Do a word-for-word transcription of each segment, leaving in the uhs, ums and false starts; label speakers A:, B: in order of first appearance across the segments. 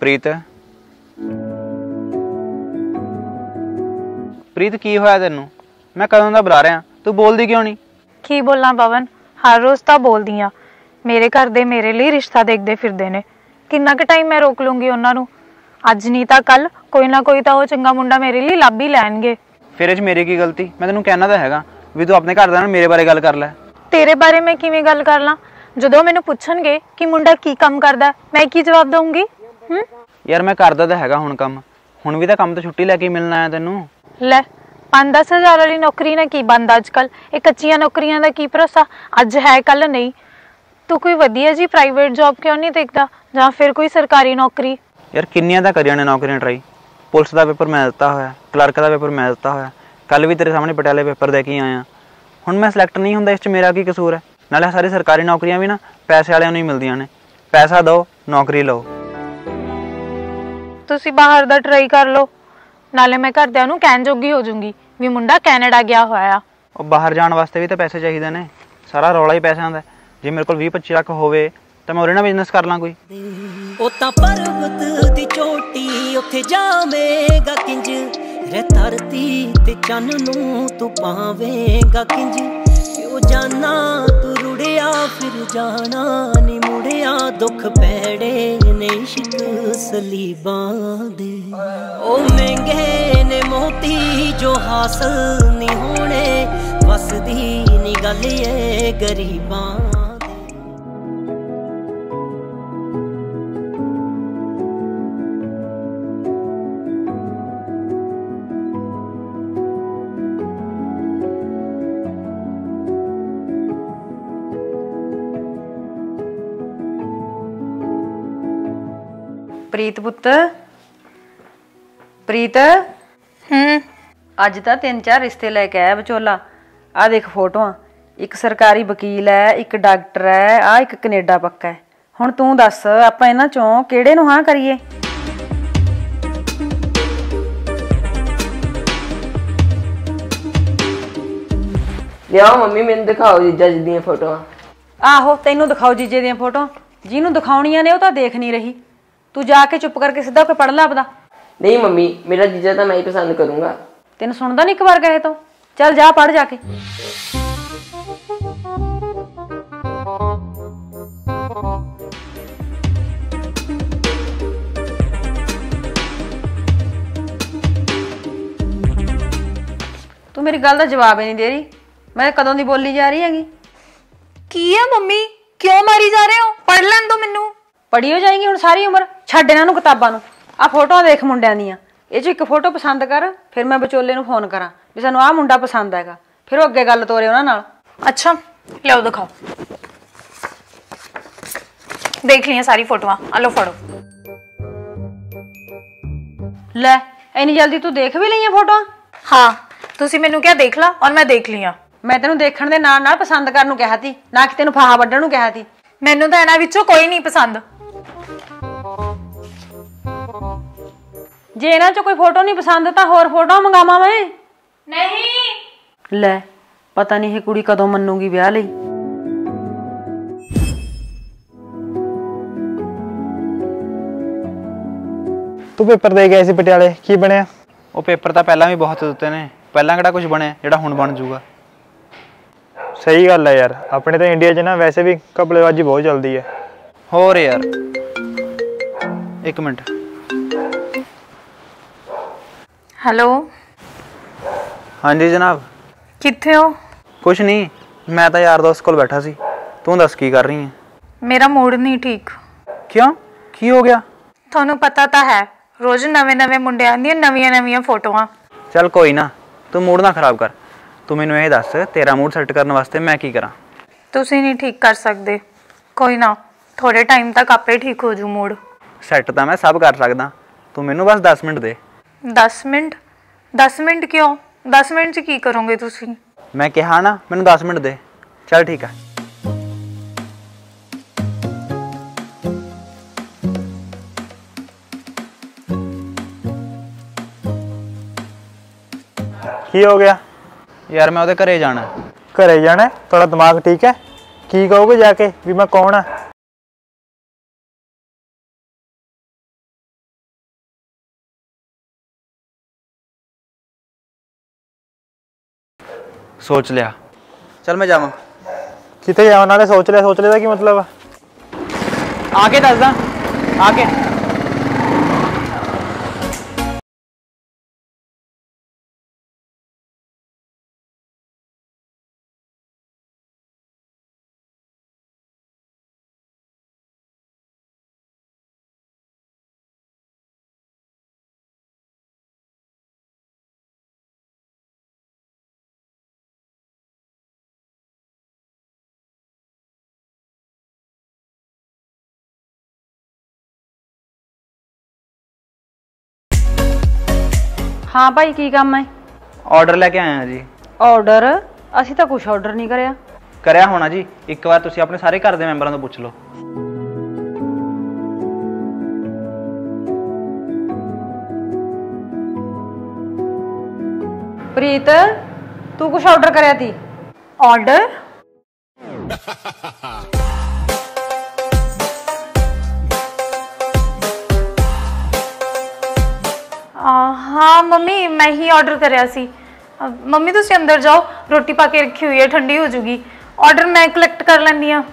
A: प्रीत प्रीत की होया तेनू? मैं कदों दा बुला रहा, तू बोलदी क्यों नहीं?
B: की बोलना पवन, हर रोज तो बोलदी आ। मेरे घर दे मेरे लिए रिश्ता देखते फिरदे ने, किन्ना क टाइम मैं रोक लूंगी उन्हां नू? अज नहीं तो कल कोई ना कोई तो वो चंगा मुंडा मेरे लिए लभ ही लैणगे।
A: फिर इस मेरी की गलती? मैं तेनू कहना तो हैगा भी तू अपने घर दे नाल मेरे बारे गल कर लै।
B: तेरे बारे में किवें गल कर ला? जदों मैनू पुछणगे कि मुंडा की काम करदा, मैं की जवाब दूंगी? हम्म
A: यार मैं करदा तो हैगा हुण काम, हुण भी तो काम तो छुट्टी लैके मिलना आया तेनू।
B: ले पांच दस हजार वाली नौकरी ने की बनदा अजकल? ये कच्चियां नौकरियां दा की भरोसा, अज है कल नहीं। तू कोई वधिया जी प्राइवेट जॉब क्यों नहीं देखदा, जां फिर कोई सरकारी नौकरी?
A: यार किन्नियां तां करियां ने नौकरियां ट्राई, पुलिस का पेपर मैं दिता होया, क्लर्क का पेपर मैं दिता होया, कल भी तेरे सामने पटियाले पेपर दे के आया। हुण मैं सिलेक्ट नहीं हुंदा, इस च मेरा की कसूर है? नाले सारी सरकारी नौकरियां भी ना पैसे वालियां नूं ही मिलदियां ने, पैसा दो नौकरी लो।
B: तुसी बाहर दा ट्राई कर लो, नाले मैं घरदियां नूं कहण जोगी हो जाऊंगी भी मुंडा कैनेडा गया होया।
A: और बाहर जाने वास्ते भी तो पैसे चाहिए ने, सारा रौला ही पैसों का। जे मेरे को भी पच्ची लाख होवे तो मैं उरे ना बिजनेस कर ला कोई।
C: ओ तां पर्वत दी चोटी उत्थे जावेगा किंज, रे धरती ते चन नूं तू पावेगा किंज। क्यों जाना तू रुड़िया फिर जाना नी मुड़िया, दुख पैड़े ने इश्क सलीबां दे। ओ महंगे ने मोती जो हासिल नी होने, वसदी नी गल ये गरीबां।
D: प्रीत पुत्त, प्रीत
B: हम्म
D: अज तो तीन चार रिश्ते लैके आया विचोला। आ देख फोटोआं, एक सरकारी वकील है, एक डॉक्टर है, आ एक कनेडा पक्का है। हुण तू दस आपां इन्हां चों किहड़े नूं हां करिए?
E: लियाओ मम्मी मैनूं दिखाओ जीजा जी दियां फोटोआं।
D: आहो तैनूं दिखाओ जीजे दियां फोटो, जिन्हों दिखाउणियां ने वो तो देख नहीं रही। तू जाके चुप करके सीधा होकर पढ़ ला आपदा।
E: नहीं मम्मी, मेरा जीजा तो मैं ही पसंद करूंगा।
D: तेन सुनदा नहीं एक बार कहे तो? चल जा पढ़ जाके। तू मेरी गल का जवाब ही नहीं दे रही, मैं कदों दी बोली जा रही हैगी।
B: की है मम्मी, क्यों मारी जा रहे हो? पढ़ लैन दो मैनू।
D: पढ़ी हो जाएगी हुण सारी उम्र, छड्ड इन्हां नूं किताबां नूं। आ फोटो देख मुंडियां दियां, ਇਹ ਚ ਇੱਕ फोटो पसंद कर, फिर मैं विचोले ਨੂੰ फोन करा भी सानू आ मुंडा पसंद हैगा, फिर अगे गल ਤੋਰੇ ਉਹਨਾਂ ਨਾਲ।
B: अच्छा लियाओ दिखाओ, देख लिया सारी फोटोआं, आ लो फड़ो।
D: ले इन्नी जल्दी तू देख भी लईਆਂ फोटोआं?
B: हाँ तुसी मैनू क्या देख ला और मैं देख लिया।
D: मैं तेनू देखण दे नाल नाल पसंद करन नूं कहा सी, ना कि तेनू फाहा वड्डण नूं कहा सी।
B: मैनू तो इन्हां विचों कोई नहीं पसंद।
D: जे इन्हां चों कोई फोटो नहीं पसंद तो होर फोटो मंगावां मैं?
B: नहीं।
D: ले पता नहीं ये कुड़ी कदों मन्नूगी विआह लई।
F: तू पेपर दे गया सी पटियाले, की बनिया?
A: वो पेपर तो पहला भी बहुत दिते ने, पहला किहड़ा कुछ बने जिहड़ा हुण बन जूगा।
F: सही गल है यार, अपने तो इंडिया च ना वैसे भी घपलेबाजी बहुत चलती है।
A: होर यार एक मिनट।
B: हेलो।
A: हाँ जी जनाब।
B: कित्थे हो?
A: कुछ नहीं, मैं तो यार दोस्त कोल बैठा सी। तू दस की कर रही है?
B: मेरा मूड नहीं ठीक।
A: क्यों, की हो गया?
B: थानू पता तो है रोज नवे नवे मुंडियां दी नवियां नवियां फोटोआं।
A: चल कोई ना, तू मूड ना खराब कर। तू मैनू ये दस तेरा मूड सैट करने वास्ते मैं की करा?
B: तुसी नहीं ठीक कर सकते, कोई ना थोड़े टाइम तक आपे ठीक हो जू मूड।
A: सैट तो मैं सब कर सकदा, तू मैनू बस दस मिनट दे।
B: दस मिनट? दस मिनट क्यों? दस मिनट च की करोगे तुसी?
A: मैं कहा ना मैनू दस मिनट दे। चल ठीक है।
F: की हो गया?
A: यार मैं उहदे घरे जाना।
F: घरे जाना? थोड़ा दिमाग ठीक है? की कहोगे जाके भी मैं कौन है?
A: सोच लिया। चल मैं जावां।
F: कितने जाओ नाले सोच लिया सोच लिया था की मतलब
A: आके दसदा आके।
D: हाँ भाई की काम है?
A: ऑर्डर लेके आया जी।
D: ऑर्डर ਅਸੀਂ ਤਾਂ ਕੁਝ ਆਰਡਰ ਨਹੀਂ ਕਰਿਆ।
A: ਕਰਿਆ ਹੋਣਾ ਜੀ, ਇੱਕ ਵਾਰ ਤੁਸੀਂ ਆਪਣੇ ਸਾਰੇ ਘਰ ਦੇ ਮੈਂਬਰਾਂ ਤੋਂ ਪੁੱਛ ਲਓ।
D: ਪ੍ਰੀਤ ਤੂੰ ਕੁਝ ਆਰਡਰ ਕਰਿਆ ਤੀ?
B: ऑर्डर? हाँ मम्मी मैं ही ऑर्डर करिया सी। मम्मी तुसी अंदर जाओ, रोटी पा के रखी हुई है, ठंडी हो जूगी। ऑर्डर मैं कलैक्ट कर लैनी हाँ।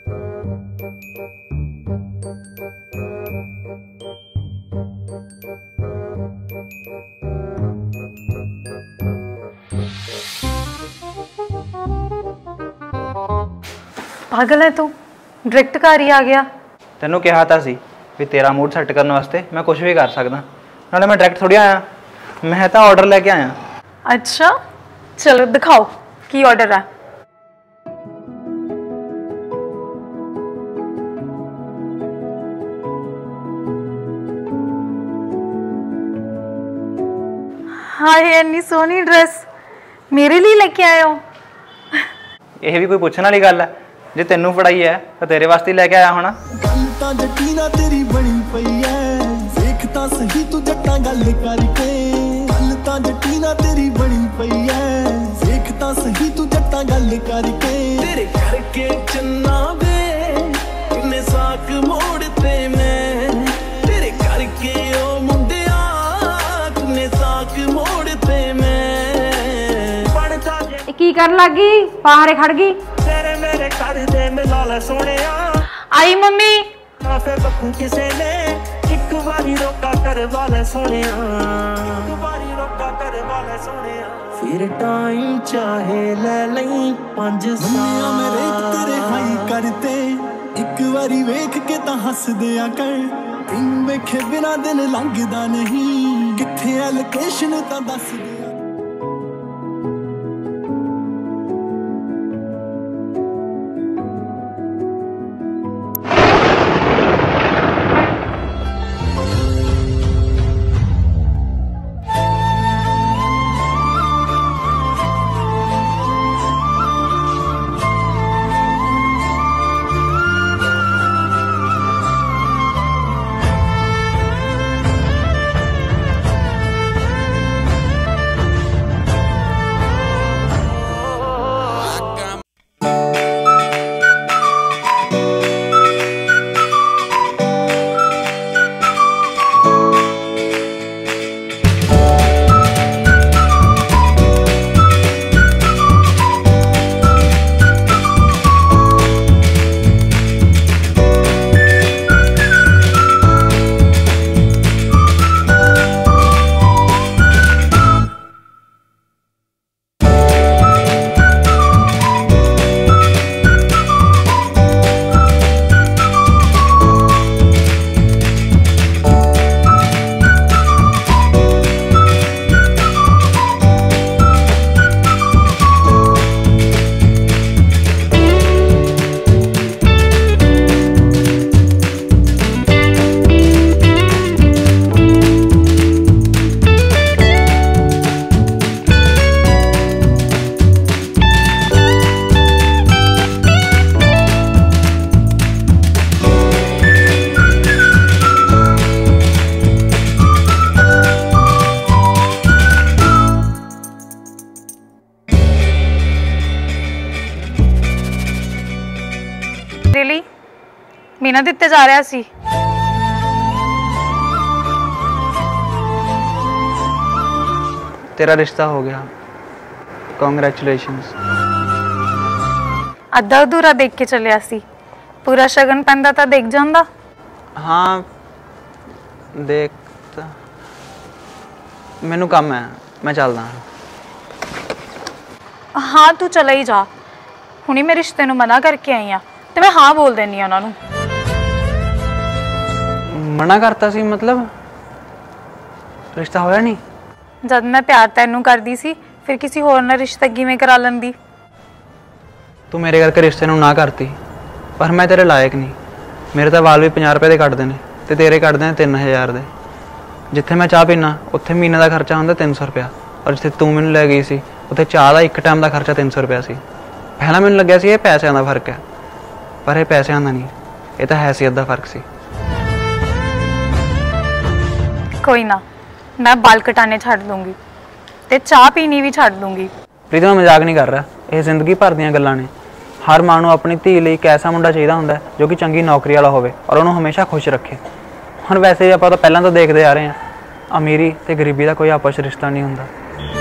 B: पागल है तू, डायरेक्ट घर ही आ गया।
A: तेनों कहा था सी भी तेरा मूड सैट करने वास्ते मैं कुछ भी कर सकदा, नाले मैं डायरेक्ट थोड़ी आया, मैं तो ऑर्डर लेके आया।
B: अच्छा चलो दिखाओ की ऑर्डर है। हाँ ये इतनी सोहनी ड्रेस मेरे लिए लेके आए हो?
A: यह भी कोई पूछने वाली गल है? जे तेनू फड़ाई है तो तेरे वास्ते लेके आया होना।
G: तेरी बनी पई है देखता सही तू जट्टा गल करके, गल तां जट्टीना तेरी बनी पई है देखता सही तू जट्टा गल करके। तेरे करके चन्ना वे किन्ने साक मोड़ते मैं, तेरे करके ओ मुंडिया किन्ने साक मोड़ते मैं। पढ़ता
D: की कर लगी बाहर खड़ गई।
G: तेरे मेरे कर दे मिला ले सोनिया।
B: आई मम्मी।
G: फिर बखू किसे ने एक बारी रोका करवा ले सोनिया, एक बारी रोका करवा ले सोनिया। फिर टाइम चाहे ले लई पंज साल मेरे तेरे हाई करते, एक बारी वेख के ता हस दिया कर। दिन वेखे बिना दिन लंघदा नहीं, किथे है लोकेशन ता दस दिया।
B: रियली मीना दिते जा रहा सी।
A: तेरा रिश्ता हो गया, ਕੰਗ੍ਰੈਚੁਲੇਸ਼ਨਸ।
B: ਅੱਧਾ ਅਧੂਰਾ ਦੇਖ ਕੇ ਚੱਲਿਆ ਸੀ, ਪੂਰਾ ਸ਼ਗਨ ਪੈਂਦਾ ਤਾਂ ਦੇਖ ਜਾਂਦਾ।
A: ਹਾਂ ਦੇਖ ਤਾਂ ਮੈਨੂੰ ਕੰਮ ਹੈ, ਮੈਂ ਚੱਲਦਾ।
B: ਹਾਂ ਤੂੰ ਚਲਾ ਹੀ ਜਾ, ਹੁਣੀ ਮੈਂ ਰਿਸ਼ਤੇ ਨੂੰ ਮਨਾ ਕਰਕੇ ਆਈ ਆ ਤੇ ਮੈਂ ਹਾਂ ਬੋਲ ਦੇਣੀ ਆ ਉਹਨਾਂ ਨੂੰ।
A: ਮਨਾ ਕਰਤਾ ਸੀ ਮਤਲਬ ਰਿਸ਼ਤਾ ਹੋਇਆ ਨਹੀਂ?
B: ਜਦ ਮੈਂ ਪਿਆਰ ਤੈਨੂੰ ਕਰਦੀ ਸੀ ਫਿਰ ਕਿਸੇ ਹੋਰ ਨਾਲ ਰਿਸ਼ਤਾ ਕਿਵੇਂ ਕਰਾ ਲੈਂਦੀ?
A: ਤੂੰ ਮੇਰੇ ਕਰਕੇ ਰਿਸ਼ਤੇ ਨੂੰ ਨਾ ਕਰਤੀ, ਪਰ ਮੈਂ ਤੇਰੇ ਲਾਇਕ ਨਹੀਂ। ਮੇਰੇ ਤਾਂ ਵਾਲ ਵੀ ਪੰਜਾਹ ਰੁਪਏ ਦੇ ਕੱਟਦੇ ਨੇ ਤੇ ਤੇਰੇ ਕੱਟਦੇ ਨੇ ਤਿੰਨ ਹਜ਼ਾਰ ਦੇ। ਜਿੱਥੇ ਮੈਂ ਚਾਹ ਪੀਣਾ ਉੱਥੇ ਮਹੀਨੇ ਦਾ ਖਰਚਾ ਹੁੰਦਾ ਤਿੰਨ ਸੌ ਰੁਪਇਆ, ਔਰ ਜਿੱਥੇ ਤੂੰ ਮੈਨੂੰ ਲੈ ਗਈ ਸੀ ਉੱਥੇ ਚਾਹ ਦਾ ਇੱਕ ਟਾਈਮ ਦਾ ਖਰਚਾ ਤਿੰਨ ਸੌ ਰੁਪਇਆ ਸੀ। ਪਹਿਲਾਂ ਮੈਨੂੰ ਲੱਗਿਆ ਸੀ ਇਹ ਪੈਸਿਆਂ ਦਾ ਫਰਕ ਹੈ, ਪਰ ਇਹ ਪੈਸਿਆਂ ਦਾ ਨਹੀਂ, ਇਹ ਤਾਂ ਹੈਸੀਅਤ ਦਾ ਫਰਕ ਸੀ।
B: ਕੋਈ ਨਾ, ਮੈਂ ਬਾਲ ਕਟਾਣੇ ਛੱਡ ਦੂੰਗੀ ਤੇ ਚਾਹ ਪੀਣੀ ਵੀ ਛੱਡ ਦੂੰਗੀ।
A: ਪ੍ਰੀਤ ਮੈਂ ਮਜ਼ਾਕ ਨਹੀਂ ਕਰ ਰਿਹਾ, ਇਹ ਜ਼ਿੰਦਗੀ ਭਰ ਦੀਆਂ ਗੱਲਾਂ ਨੇ। ਹਰ ਮਾਂ ਨੂੰ ਆਪਣੀ ਧੀ ਲਈ ਇੱਕ ਐਸਾ ਮੁੰਡਾ ਚਾਹੀਦਾ ਹੁੰਦਾ ਜੋ ਕਿ ਚੰਗੀ ਨੌਕਰੀ ਵਾਲਾ ਹੋਵੇ ਔਰ ਉਹਨੂੰ ਹਮੇਸ਼ਾ ਖੁਸ਼ ਰੱਖੇ। ਹੁਣ ਵੈਸੇ ਆਪਾਂ ਤਾਂ ਪਹਿਲਾਂ ਤੋਂ ਦੇਖਦੇ ਆ ਰਹੇ ਹਾਂ, ਅਮੀਰੀ ਤੇ ਗਰੀਬੀ ਦਾ ਕੋਈ ਆਪਸ ਰਿਸ਼ਤਾ ਨਹੀਂ ਹੁੰਦਾ।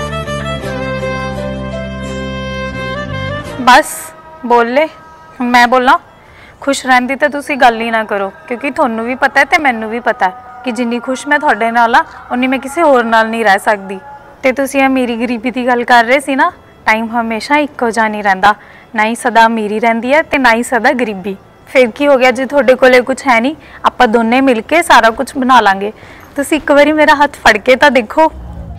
B: ਬਸ ਬੋਲੇ, ਹੁਣ ਮੈਂ ਬੋਲਾਂ? ਖੁਸ਼ ਰਹਿਣ ਦੀ ਤਾਂ ਤੁਸੀਂ ਗੱਲ ਹੀ ਨਾ ਕਰੋ, ਕਿਉਂਕਿ ਤੁਹਾਨੂੰ ਵੀ ਪਤਾ ਹੈ ਤੇ ਮੈਨੂੰ ਵੀ ਪਤਾ ਹੈ ਕਿ ਜਿੰਨੀ ਖੁਸ਼ ਮੈਂ ਤੁਹਾਡੇ ਨਾਲ ਆ ਉਨੀ ਮੈਂ ਕਿਸੇ ਹੋਰ ਨਾਲ ਨਹੀਂ ਰਹਿ ਸਕਦੀ। ਤੇ ਤੁਸੀਂ ਅਮੀਰੀ ਗਰੀਬੀ ਦੀ ਗੱਲ ਕਰ ਰਹੇ ਸੀ ਨਾ, ਟਾਈਮ ਹਮੇਸ਼ਾ ਇੱਕੋ ਜਿਹਾ ਨਹੀਂ ਰਹਿੰਦਾ, ਨਾ ਹੀ ਸਦਾ ਅਮੀਰੀ ਰਹਿੰਦੀ ਹੈ ਤੇ ਨਾ ਹੀ ਸਦਾ ਗਰੀਬੀ। ਫਿਰ ਕੀ ਹੋ ਗਿਆ ਜੇ ਤੁਹਾਡੇ ਕੋਲੇ ਕੁਝ ਹੈ ਨਹੀਂ, ਆਪਾਂ ਦੋਨੇ ਮਿਲ ਕੇ ਸਾਰਾ ਕੁਝ ਬਣਾ ਲਾਂਗੇ। ਤੁਸੀਂ ਇੱਕ ਵਾਰੀ ਮੇਰਾ ਹੱਥ ਫੜ ਕੇ ਤਾਂ ਦੇਖੋ।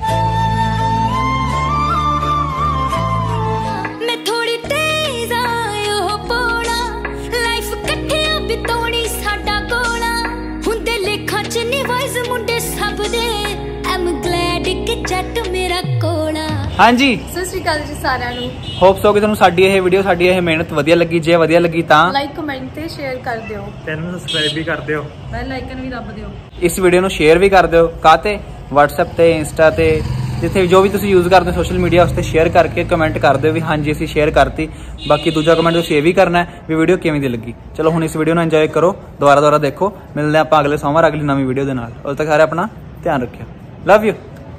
A: ਹਾਂਜੀ
B: ਸਤਿ ਸ਼੍ਰੀ ਅਕਾਲ ਜੀ ਸਾਰਿਆਂ ਨੂੰ।
A: ਹੋਪਸ ਹੋ ਕਿ ਤੁਹਾਨੂੰ ਸਾਡੀ ਇਹ ਵੀਡੀਓ, ਸਾਡੀ ਇਹ ਮਿਹਨਤ ਵਧੀਆ ਲੱਗੀ। ਜੇ ਵਧੀਆ ਲੱਗੀ ਤਾਂ
B: ਲਾਈਕ ਕਮੈਂਟ ਤੇ ਸ਼ੇਅਰ ਕਰ ਦਿਓ,
F: ਚੈਨਲ ਨੂੰ ਸਬਸਕ੍ਰਾਈਬ ਵੀ ਕਰ ਦਿਓ,
B: ਬੈਲ ਆਈਕਨ ਵੀ ਦੱਬ ਦਿਓ।
A: ਇਸ ਵੀਡੀਓ ਨੂੰ ਸ਼ੇਅਰ ਵੀ ਕਰ ਦਿਓ। ਕਾਤੇ WhatsApp ਤੇ ਇੰਸਟਾ ਤੇ ਜਿੱਥੇ ਜੋ ਵੀ ਤੁਸੀਂ ਯੂਜ਼ ਕਰਦੇ ਹੋ ਸੋਸ਼ਲ ਮੀਡੀਆ, ਉਸ ਤੇ ਸ਼ੇਅਰ ਕਰਕੇ ਕਮੈਂਟ ਕਰ ਦਿਓ ਵੀ ਹਾਂਜੀ ਅਸੀਂ ਸ਼ੇਅਰ ਕਰਤੀ। ਬਾਕੀ ਦੂਜਾ ਕਮੈਂਟ ਤੁਸੀਂ ਇਹ ਵੀ ਕਰਨਾ ਹੈ ਵੀ ਵੀਡੀਓ ਕਿਵੇਂ ਦੀ ਲੱਗੀ। ਚਲੋ ਹੁਣ ਇਸ ਵੀਡੀਓ ਨੂੰ ਇੰਜੋਏ ਕਰੋ, ਦੁਬਾਰਾ ਦੁਬਾਰਾ ਦੇਖੋ। ਮਿਲਦੇ ਆਪਾਂ ਅਗਲੇ ਸੋਮਵਾਰ ਅਗਲੀ ਨਵੀਂ ਵੀਡੀਓ ਦੇ ਨਾਲ। ਉਦੋਂ ਤੱਕ ਸਾਰੇ ਆਪਣਾ ਧਿਆਨ ਰੱਖਿਓ। Love you.